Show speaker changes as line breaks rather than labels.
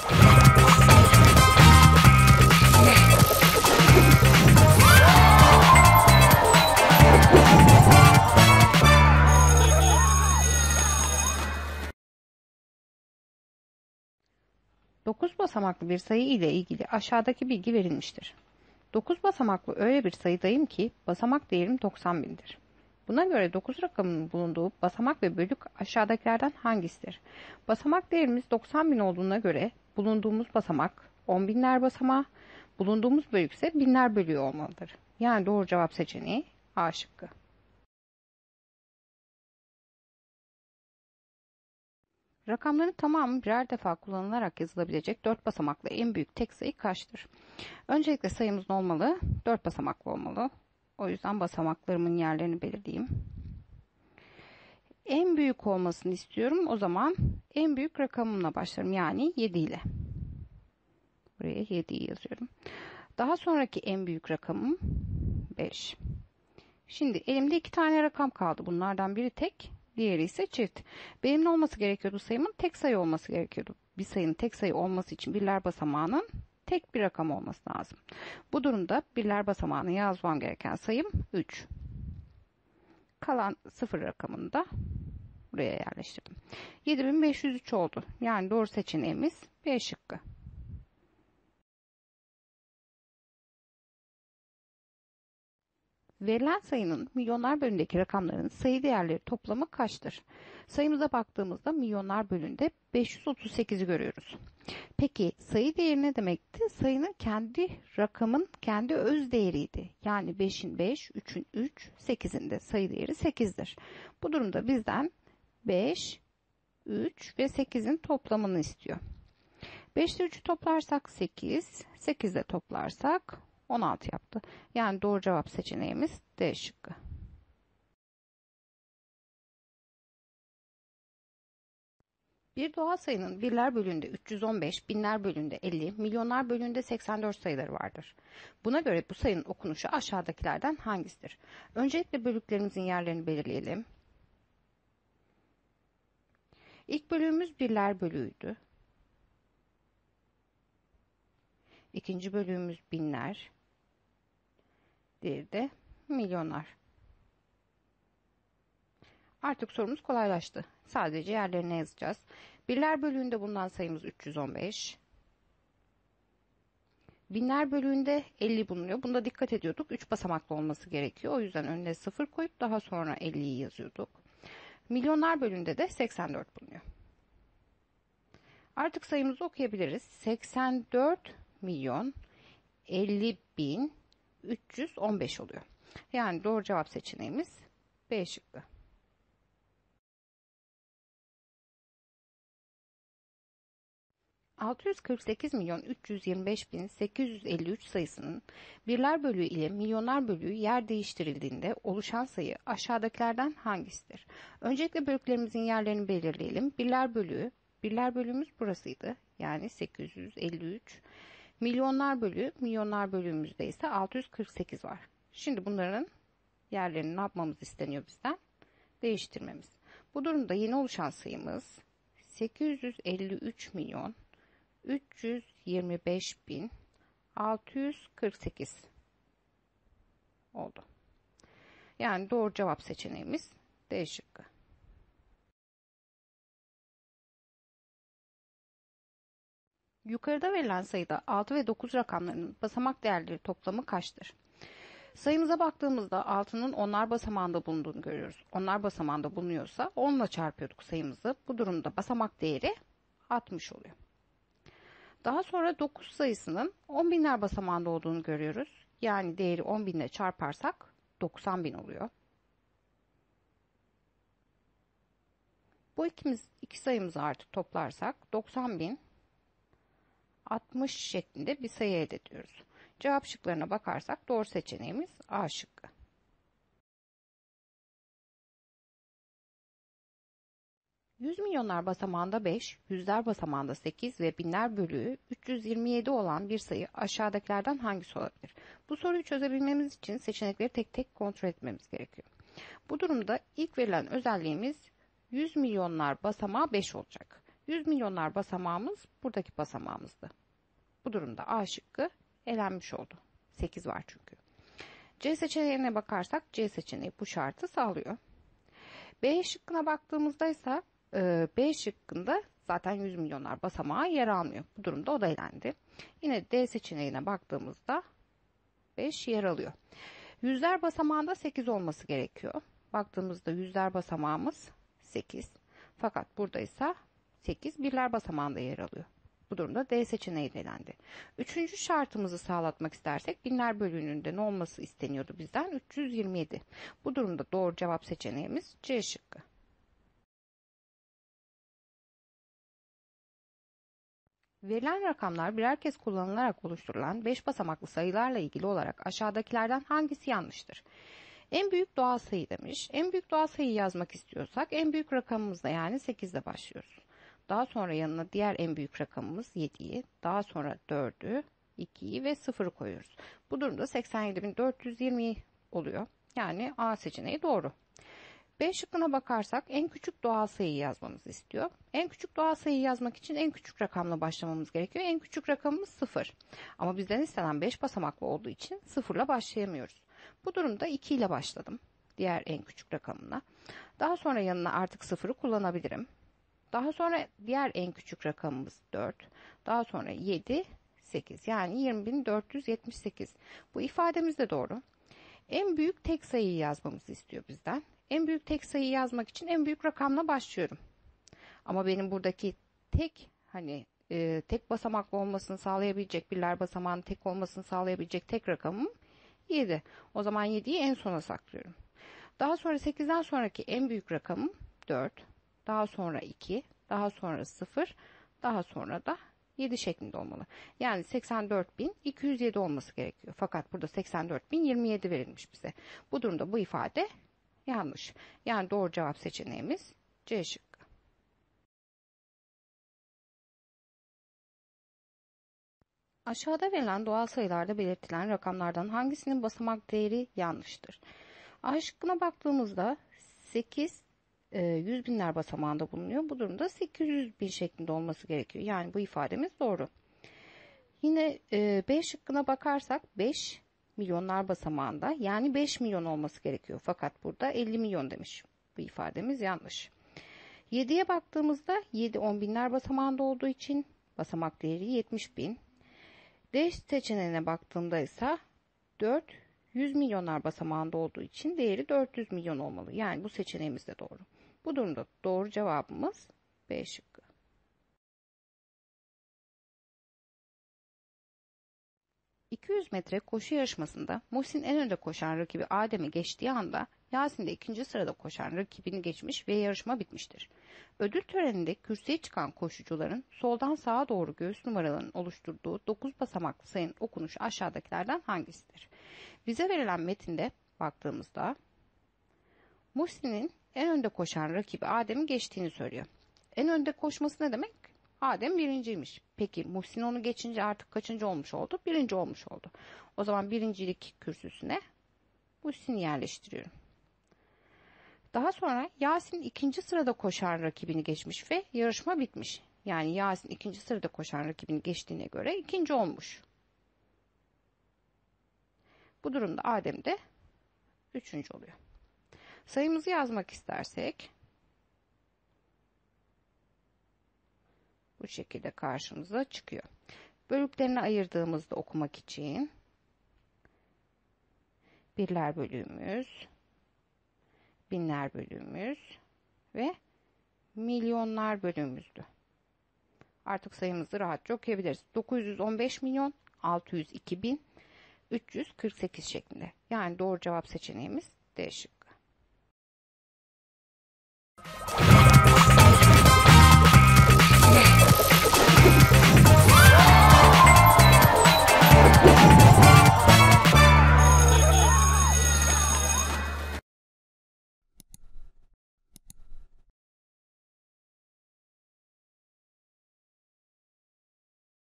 Dokuz basamaklı bir sayı ile ilgili aşağıdaki bilgi verilmiştir. 9 basamaklı öyle bir sayıdayım ki basamak değerim 90.000'dir. Buna göre 9 rakamının bulunduğu basamak ve bölük aşağıdakilerden hangisidir? Basamak değerimiz 90.000 olduğuna göre bulunduğumuz basamak 10.000'ler basamağı, bulunduğumuz bölük ise binler bölüğü olmalıdır. Yani doğru cevap seçeneği A şıkkı. Rakamların tamamı birer defa kullanılarak yazılabilecek 4 basamaklı en büyük tek sayı kaçtır? Öncelikle sayımız ne olmalı? 4 basamaklı olmalı. O yüzden basamaklarımın yerlerini belirleyeyim. En büyük olmasını istiyorum. O zaman en büyük rakamımla başlarım. Yani 7 ile. Buraya 7'yi yazıyorum. Daha sonraki en büyük rakamım 5. Şimdi elimde 2 tane rakam kaldı. Bunlardan biri tek, diğeri ise çift. Benim ne olması gerekiyordu sayımın? Tek sayı olması gerekiyordu. Bir sayının tek sayı olması için birler basamağının tek bir rakam olması lazım. Bu durumda birler basamağını yazmam gereken sayım 3. Kalan 0 rakamını da buraya yerleştirdim. 7503 oldu. Yani doğru seçeneğimiz B şıkkı. Verilen sayının milyonlar bölündeki rakamların sayı değerleri toplamı kaçtır? Sayımıza baktığımızda milyonlar bölünde 538'i görüyoruz. Peki sayı değeri ne demekti? Sayının rakamın kendi öz değeriydi. Yani 5'in 5, 3'ün 3, 8'in de sayı değeri 8'dir. Bu durumda bizden 5, 3 ve 8'in toplamını istiyor. 5 ile 3'ü toplarsak 8, 8 ile toplarsak 16 yaptı. Yani doğru cevap seçeneğimiz D şıkkı. Bir doğal sayının birler bölüğünde 315, binler bölüğünde 50, milyonlar bölüğünde 84 sayıları vardır. Buna göre bu sayının okunuşu aşağıdakilerden hangisidir? Öncelikle bölüklerimizin yerlerini belirleyelim. İlk bölüğümüz birler bölüğüydü. İkinci bölüğümüz binler. Diğeri de milyonlar. Artık sorumuz kolaylaştı. Sadece yerlerine yazacağız. Birler bölüğünde bulunan sayımız 315. Binler bölüğünde 50 bulunuyor. Bunda dikkat ediyorduk. 3 basamaklı olması gerekiyor. O yüzden önüne 0 koyup daha sonra 50'yi yazıyorduk. Milyonlar bölüğünde de 84 bulunuyor. Artık sayımızı okuyabiliriz. 84 milyon 50 bin 315 oluyor. Yani doğru cevap seçeneğimiz B şıkkı. ...648.325.853 sayısının birler bölüğü ile milyonlar bölüğü yer değiştirildiğinde oluşan sayı aşağıdakilerden hangisidir? Öncelikle bölüklerimizin yerlerini belirleyelim. Birler bölüğümüz burasıydı. Yani 853. Milyonlar bölüğümüzde ise 648 var. Şimdi bunların yerlerini ne yapmamız isteniyor bizden? Değiştirmemiz. Bu durumda yeni oluşan sayımız 853 milyon 325.648 oldu. Yani doğru cevap seçeneğimiz D şıkkı. Yukarıda verilen sayıda 6 ve 9 rakamlarının basamak değerleri toplamı kaçtır? Sayımıza baktığımızda 6'nın onlar basamağında bulunduğunu görüyoruz. Onlar basamağında bulunuyorsa 10 ile çarpıyorduk sayımızı. Bu durumda basamak değeri 60 oluyor. Daha sonra 9 sayısının 10 binler basamağında olduğunu görüyoruz. Yani değeri 10 bin ile çarparsak 90.000 oluyor. Bu iki sayımızı artık toplarsak 90.000 60 şeklinde bir sayı elde ediyoruz. Cevap şıklarına bakarsak doğru seçeneğimiz A şıkkı. Yüz milyonlar basamağında 5, yüzler basamağında 8 ve binler bölüğü 327 olan bir sayı aşağıdakilerden hangisi olabilir? Bu soruyu çözebilmemiz için seçenekleri tek tek kontrol etmemiz gerekiyor. Bu durumda ilk verilen özelliğimiz 100 milyonlar basamağı 5 olacak. 100 milyonlar basamağımız buradaki basamağımızdı. Bu durumda A şıkkı elenmiş oldu. 8 var çünkü. C seçeneğine bakarsak C seçeneği bu şartı sağlıyor. B şıkkına baktığımızda ise B şıkkında zaten 100 milyonlar basamağı yer almıyor. Bu durumda o da elendi. Yine D seçeneğine baktığımızda 5 yer alıyor. Yüzler basamağında 8 olması gerekiyor. Baktığımızda yüzler basamağımız 8. Fakat burada ise 8 birler basamağında yer alıyor. Bu durumda D seçeneği elendi. Üçüncü şartımızı sağlatmak istersek binler bölüğünün ne olması isteniyordu bizden? 327. Bu durumda doğru cevap seçeneğimiz C şıkkı. Verilen rakamlar birer kez kullanılarak oluşturulan 5 basamaklı sayılarla ilgili olarak aşağıdakilerden hangisi yanlıştır? En büyük doğal sayı demiş. En büyük doğal sayıyı yazmak istiyorsak en büyük rakamımızla yani 8 ile başlıyoruz. Daha sonra yanına diğer en büyük rakamımız 7'yi, daha sonra 4'ü, 2'yi ve 0'ı koyuyoruz. Bu durumda 87.420 oluyor. Yani A seçeneği doğru. B şıkkına bakarsak en küçük doğal sayıyı yazmamızı istiyor. En küçük doğal sayıyı yazmak için en küçük rakamla başlamamız gerekiyor. En küçük rakamımız 0. Ama bizden istenen 5 basamaklı olduğu için 0 ile başlayamıyoruz. Bu durumda 2 ile başladım. Diğer en küçük rakamına. Daha sonra yanına artık 0'ı kullanabilirim. Daha sonra diğer en küçük rakamımız 4. Daha sonra 7, 8 yani 20.478. Bu ifademiz de doğru. En büyük tek sayıyı yazmamızı istiyor bizden. En büyük tek sayıyı yazmak için en büyük rakamla başlıyorum. Ama benim buradaki tek tek basamaklı olmasını sağlayabilecek, birler basamağının tek olmasını sağlayabilecek tek rakamım 7. O zaman 7'yi en sona saklıyorum. Daha sonra 8'den sonraki en büyük rakamım 4. Daha sonra 2, daha sonra 0, daha sonra da 7 şeklinde olmalı. Yani 84.207 olması gerekiyor. Fakat burada 84.027 verilmiş bize. Bu durumda bu ifade yanlış. Yani doğru cevap seçeneğimiz C şıkkı. Aşağıda verilen doğal sayılarda belirtilen rakamlardan hangisinin basamak değeri yanlıştır? A şıkkına baktığımızda 8 100 binler basamağında bulunuyor. Bu durumda 800 bin şeklinde olması gerekiyor. Yani bu ifademiz doğru. Yine B şıkkına bakarsak 5 milyonlar basamağında yani 5 milyon olması gerekiyor. Fakat burada 50 milyon demiş. Bu ifademiz yanlış. 7'ye baktığımızda 7 10 binler basamağında olduğu için basamak değeri 70 bin. D seçeneğine baktığımda ise 4 100 milyonlar basamağında olduğu için değeri 400 milyon olmalı. Yani bu seçeneğimiz de doğru. Bu durumda doğru cevabımız B şıkkı. ...200 metre koşu yarışmasında Muhsin en önde koşan rakibi Adem'i geçtiği anda Yasin de ikinci sırada koşan rakibini geçmiş ve yarışma bitmiştir. Ödül töreninde kürsüye çıkan koşucuların soldan sağa doğru göğüs numaralarının oluşturduğu 9 basamaklı sayının okunuşu aşağıdakilerden hangisidir? Bize verilen metinde baktığımızda Muhsin'in en önde koşan rakibi Adem'i geçtiğini söylüyor. En önde koşması ne demek? Adem birinciymiş. Peki Muhsin onu geçince artık kaçıncı olmuş oldu? Birinci olmuş oldu. O zaman birincilik kürsüsüne Muhsin'i yerleştiriyorum. Daha sonra Yasin ikinci sırada koşan rakibini geçmiş ve yarışma bitmiş. Yani Yasin ikinci sırada koşan rakibini geçtiğine göre ikinci olmuş. Bu durumda Adem de üçüncü oluyor. Sayımızı yazmak istersek bu şekilde karşımıza çıkıyor. Bölüklerini ayırdığımızda okumak için birler bölüğümüz, binler bölüğümüz ve milyonlar bölüğümüzdü. Artık sayımızı rahatça okuyabiliriz. 915 milyon 602 bin 348 şeklinde. Yani doğru cevap seçeneğimiz D şıkkı.